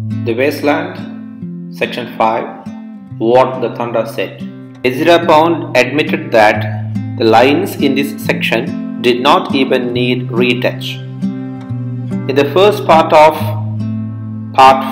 The Wasteland, Section 5. What the Thunder Said. Ezra Pound admitted that the lines in this section did not even need retouch. In the first part of Part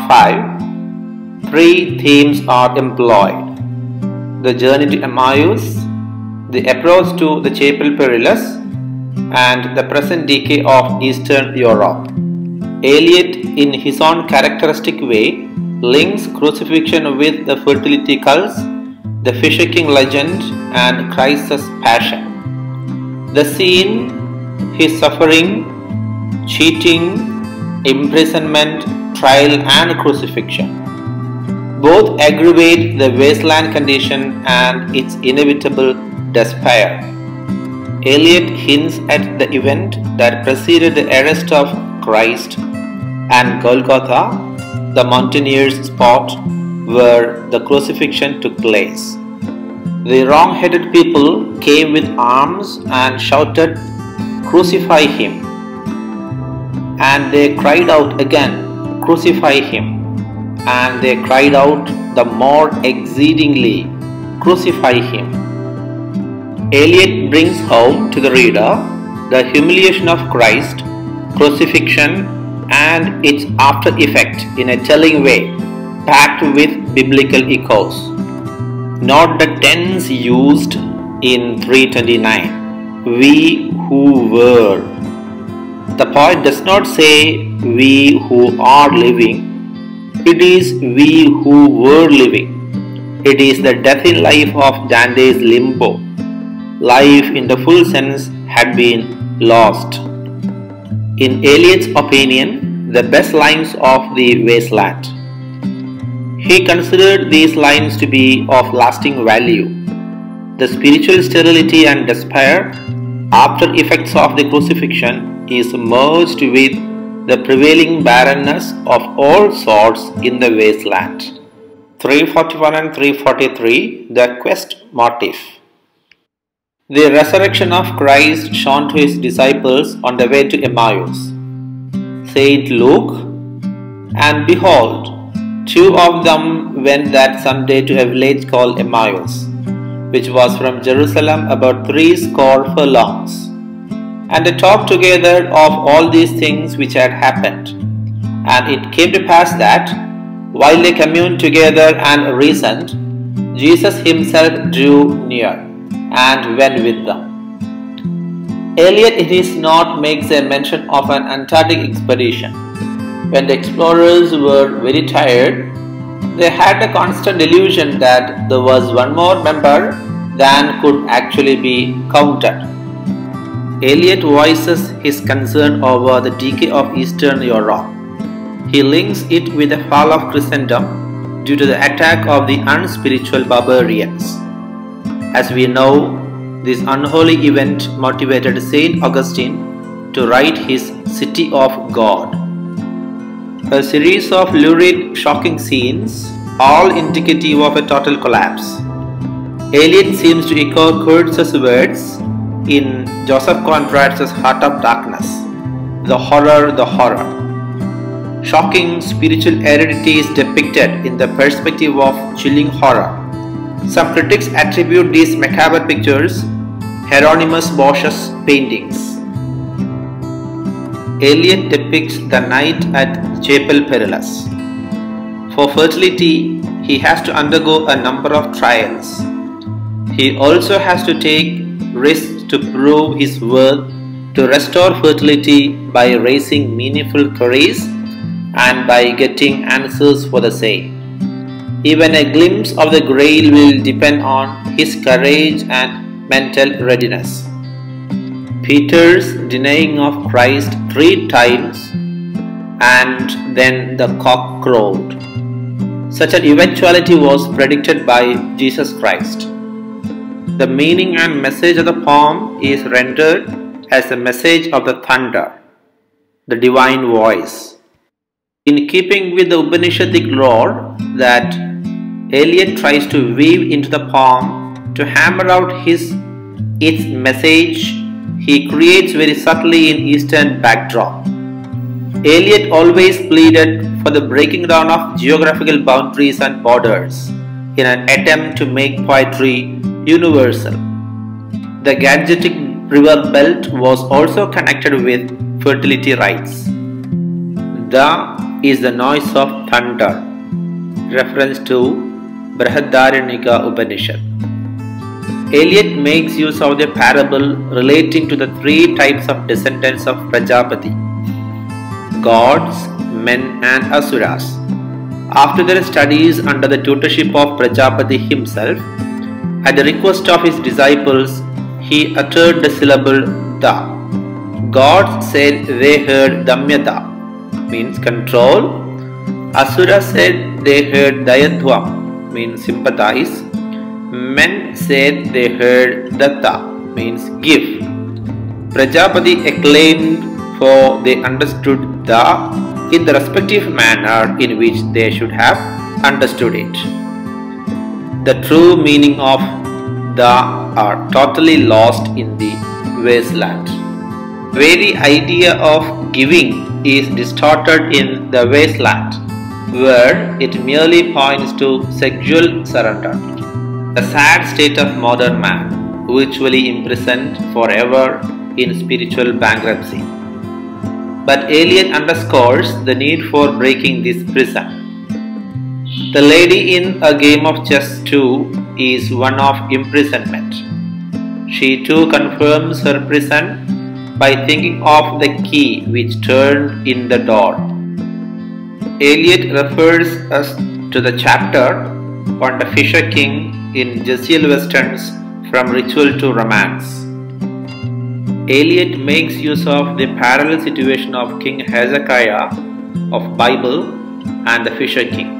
5, three themes are employed: the journey to Emmaus, the approach to the Chapel Perilous, and the present decay of Eastern Europe. Eliot, in his own characteristic way, links crucifixion with the fertility cults, the Fisher King legend, and Christ's passion. The scene, his suffering, cheating, imprisonment, trial, and crucifixion, both aggravate the wasteland condition and its inevitable despair. Eliot hints at the event that preceded the arrest of Christ and Golgotha, the mountaineer's spot where the crucifixion took place. The wrong-headed people came with arms and shouted, "Crucify him!" And they cried out again, "Crucify him!" And they cried out the more exceedingly, "Crucify him!" Eliot brings home to the reader the humiliation of Christ, crucifixion, and its after effect in a telling way, packed with biblical echoes. Not the tense used in 329, "we who were." The poet does not say "we who are living," it is "we who were living." It is the death in life of Dante's limbo. Life in the full sense had been lost. In Eliot's opinion, the best lines of the Wasteland. He considered these lines to be of lasting value. The spiritual sterility and despair, after effects of the crucifixion, is merged with the prevailing barrenness of all sorts in the wasteland. 341 and 343, the quest motif. The resurrection of Christ shone to his disciples on the way to Emmaus. Saint Luke, "And behold, two of them went that same day to a village called Emmaus, which was from Jerusalem about 60 furlongs. And they talked together of all these things which had happened. And it came to pass that, while they communed together and reasoned, Jesus himself drew near, and went with them." Eliot in his note makes a mention of an Antarctic expedition. When the explorers were very tired, they had a constant delusion that there was one more member than could actually be counted. Eliot voices his concern over the decay of Eastern Europe. He links it with the fall of Christendom due to the attack of the unspiritual barbarians. As we know, this unholy event motivated Saint Augustine to write his City of God. A series of lurid, shocking scenes, all indicative of a total collapse. Eliot seems to echo Kurtz's words in Joseph Conrad's Heart of Darkness. The horror, the horror. Shocking spiritual heredity is depicted in the perspective of chilling horror. Some critics attribute these macabre pictures Hieronymus Bosch's paintings. Eliot depicts the night at Chapel Perilous. For fertility, he has to undergo a number of trials. He also has to take risks to prove his worth, to restore fertility by raising meaningful queries and by getting answers for the same. Even a glimpse of the grail will depend on his courage and mental readiness. Peter's denying of Christ 3 times, and then the cock crowed. Such an eventuality was predicted by Jesus Christ. The meaning and message of the poem is rendered as a message of the thunder, the divine voice. In keeping with the Upanishadic lore that Eliot tries to weave into the poem to hammer out its message, he creates very subtly in Eastern backdrop. Eliot always pleaded for the breaking down of geographical boundaries and borders in an attempt to make poetry universal. The Gangetic river belt was also connected with fertility rites. Da is the noise of thunder, reference to Brihadaranyaka Upanishad. Eliot makes use of the parable relating to the three types of descendants of Prajapati: gods, men and asuras. After their studies under the tutorship of Prajapati himself, at the request of his disciples, he uttered the syllable Da. Gods said they heard Damyata, means control. Asura said they heard Dayadvam, means sympathize. Men said they heard Datta, means give. Prajapati acclaimed, for they understood Da in the respective manner in which they should have understood it. The true meaning of Da are totally lost in the wasteland. Very idea of giving is distorted in the wasteland, where it merely points to sexual surrender. The sad state of modern man, virtually imprisoned forever in spiritual bankruptcy. But Eliot underscores the need for breaking this prison. The lady in A Game of Chess too is one of imprisonment. She too confirms her prison by thinking of the key which turned in the door. Eliot refers us to the chapter on the Fisher King in Jesiel Westerns From Ritual to Romance. Eliot makes use of the parallel situation of King Hezekiah of Bible and the Fisher King.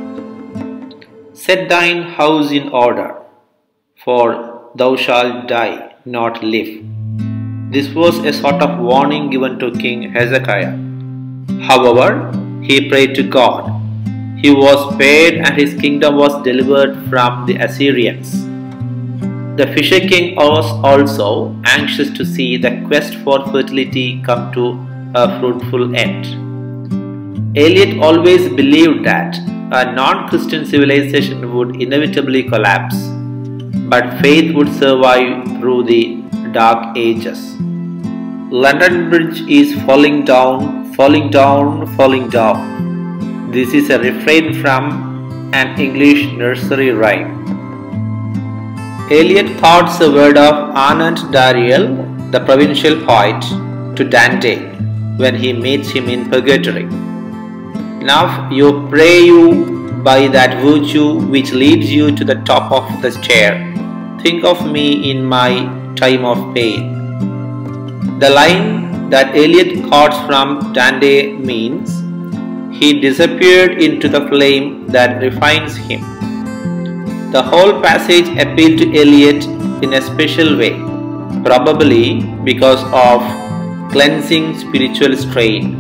Set thine house in order, for thou shalt die, not live. This was a sort of warning given to King Hezekiah. However, he prayed to God. He was spared and his kingdom was delivered from the Assyrians. The Fisher King was also anxious to see the quest for fertility come to a fruitful end. Eliot always believed that a non-Christian civilization would inevitably collapse, but faith would survive through the dark ages. London Bridge is falling down, falling down, falling down. This is a refrain from an English nursery rhyme. Eliot quotes a word of Anand Dariel, the provincial poet, to Dante when he meets him in purgatory. Now you pray you by that virtue which leads you to the top of the stair. Think of me in my time of pain. The line that Eliot quotes from Dante means, he disappeared into the flame that refines him. The whole passage appealed to Eliot in a special way, probably because of cleansing spiritual strain.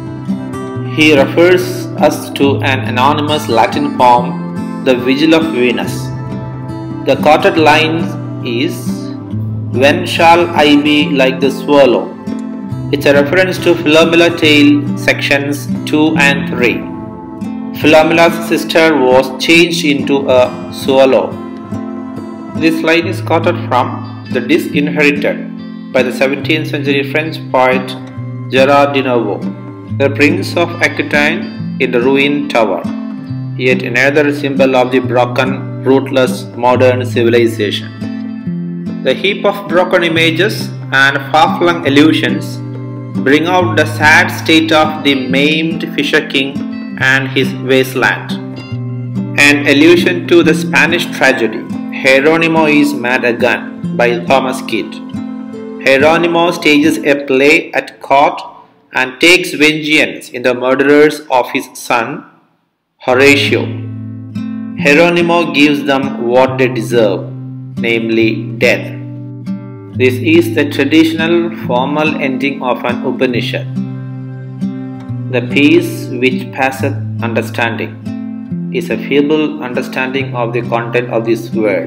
He refers us to an anonymous Latin poem, The Vigil of Venus. The quoted line is, "When shall I be like the swallow?" It's a reference to Philomela Tale sections 2 and 3. Philomela's sister was changed into a swallow. This line is quoted from The Disinherited by the 17th century French poet Gerard de Nouveau, the Prince of Aquitaine in the ruined tower, yet another symbol of the broken, rootless modern civilization. The heap of broken images and far-flung illusions bring out the sad state of the maimed Fisher King and his wasteland. An allusion to the Spanish tragedy, Geronimo is Mad Again, by Thomas Kidd. Geronimo stages a play at court and takes vengeance in the murderers of his son, Horatio. Geronimo gives them what they deserve, namely death. This is the traditional formal ending of an Upanishad. The peace which passeth understanding is a feeble understanding of the content of this word.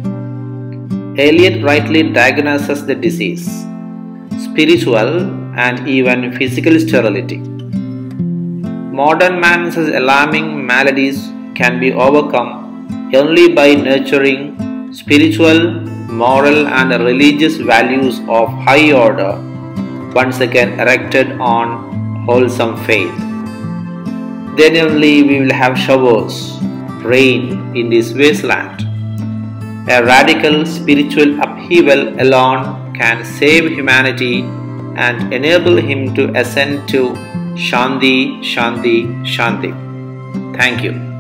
Eliot rightly diagnoses the disease, spiritual and even physical sterility. Modern man's alarming maladies can be overcome only by nurturing spiritual, moral, and religious values of high order, once again erected on wholesome faith. Then only we will have showers, rain in this wasteland. A radical spiritual upheaval alone can save humanity and enable him to ascend to Shanti, Shanti, Shanti. Thank you.